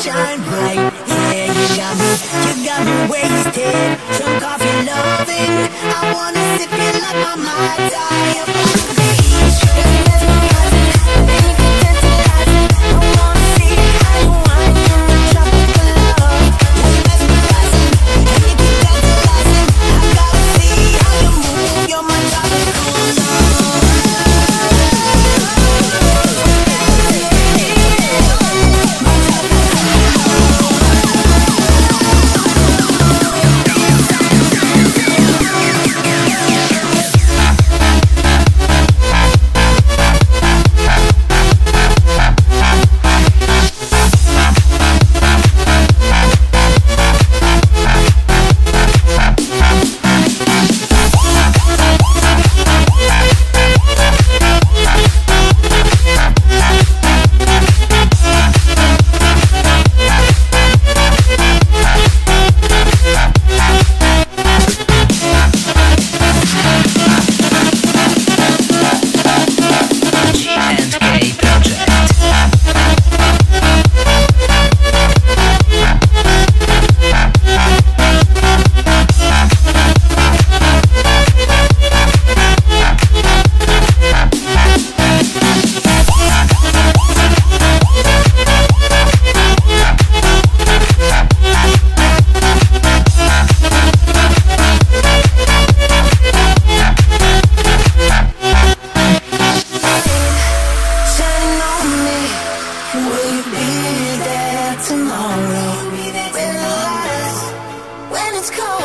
shine bright. Yeah, you got me wasted, drunk off your loving. I wanna sip you like my Mai Tai up on the beach. You're mesmerizing, and you keep tantalizing. I wanna see how you whine in the tropical love. You're mesmerizing, and you keep tantalizing. I gotta see how you move. You're my tropical love. Tomorrow, when the lights, when it's cold.